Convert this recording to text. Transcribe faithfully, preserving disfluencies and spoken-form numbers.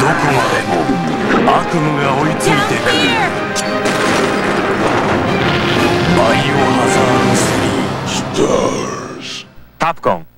でも悪夢が追いついてくる。バイオハザードスリースターズ。タプコン